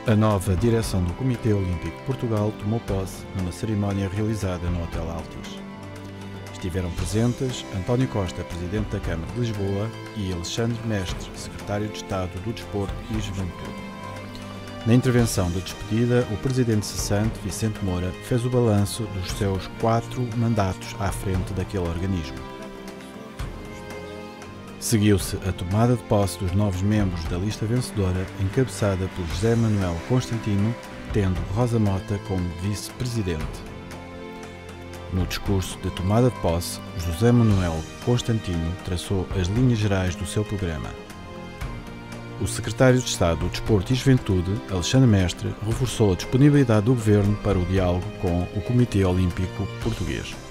A nova direção do Comitê Olímpico de Portugal tomou posse numa cerimónia realizada no Hotel Altis. Estiveram presentes António Costa, Presidente da Câmara de Lisboa, e Alexandre Mestre, Secretário de Estado do Desporto e Juventude. Na intervenção de despedida, o Presidente cessante, Vicente Moura, fez o balanço dos seus 4 mandatos à frente daquele organismo. Seguiu-se a tomada de posse dos novos membros da lista vencedora, encabeçada por José Manuel Constantino, tendo Rosa Mota como vice-presidente. No discurso de tomada de posse, José Manuel Constantino traçou as linhas gerais do seu programa. O secretário de Estado do Desporto e Juventude, Alexandre Mestre, reforçou a disponibilidade do Governo para o diálogo com o Comitê Olímpico Português.